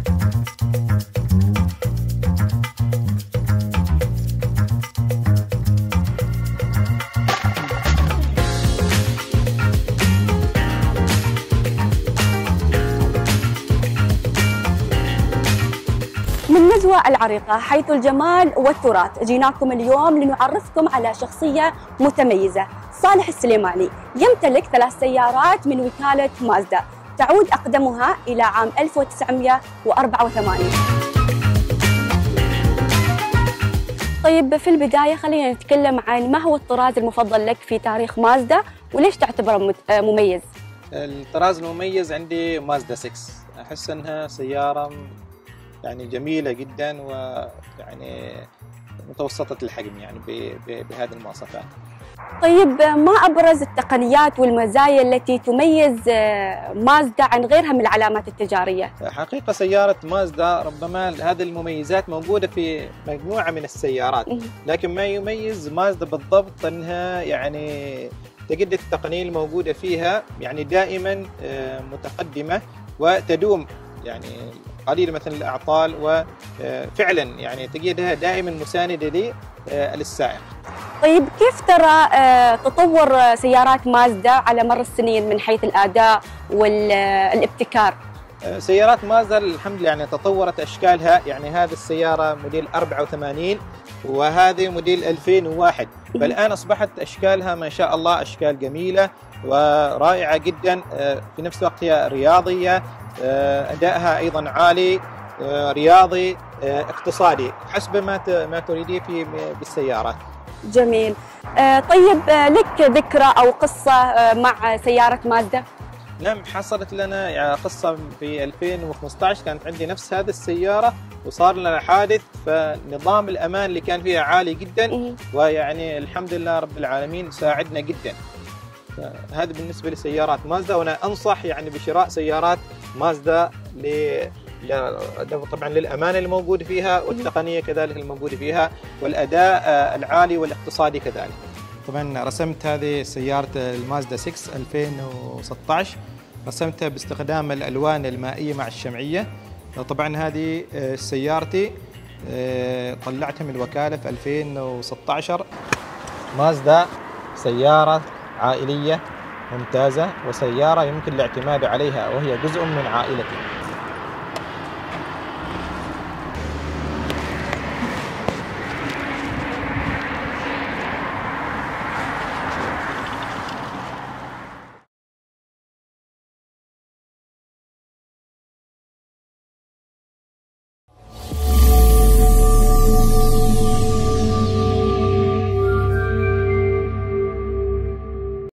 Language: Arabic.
من نزوة العريقة حيث الجمال والتراث، جيناكم اليوم لنعرفكم على شخصية متميزة. صالح السليماني يمتلك 3 سيارات من وكالة مازدا، تعود أقدمها إلى عام 1984. طيب في البداية خلينا نتكلم عن ما هو الطراز المفضل لك في تاريخ مازدا وليش تعتبره مميز؟ الطراز المميز عندي مازدا 6، أحس أنها سيارة يعني جميلة جدا ويعني متوسطة الحجم يعني بهذه المواصفات. طيب ما أبرز التقنيات والمزايا التي تميز مازدا عن غيرها من العلامات التجارية؟ حقيقة سيارة مازدا ربما هذه المميزات موجودة في مجموعة من السيارات، لكن ما يميز مازدا بالضبط أنها يعني تجد التقنية الموجودة فيها يعني دائما متقدمة وتدوم، يعني قليل مثل الأعطال، وفعلا يعني تجدها دائما مساندة للسائق. طيب كيف ترى تطور سيارات مازدا على مر السنين من حيث الأداء والابتكار؟ سيارات مازدا الحمد لله يعني تطورت أشكالها، يعني هذه السيارة موديل 84 وهذه موديل 2001، فالآن أصبحت أشكالها ما شاء الله أشكال جميلة ورائعة جدا، في نفس الوقت هي رياضية، أدائها أيضا عالي، رياضي، اقتصادي حسب ما تريديه بالسيارات. جميل. طيب لك ذكرى أو قصة مع سيارة مازدا؟ نعم، حصلت لنا يعني قصة في 2015، كانت عندي نفس هذه السيارة وصار لنا حادث، فنظام الأمان اللي كان فيها عالي جدا، ويعني الحمد لله رب العالمين ساعدنا جدا. هذا بالنسبة لسيارات مازدا، وأنا أنصح يعني بشراء سيارات مازدا طبعا للأمان الموجود فيها والتقنية كذلك الموجودة فيها والأداء العالي والاقتصادي كذلك. طبعا رسمت هذه سيارة المازدا 6 2016، رسمتها باستخدام الألوان المائية مع الشمعية. طبعا هذه سيارتي طلعتها من الوكالة في 2016. مازدا سيارة عائلية ممتازة وسيارة يمكن الاعتماد عليها وهي جزء من عائلتي.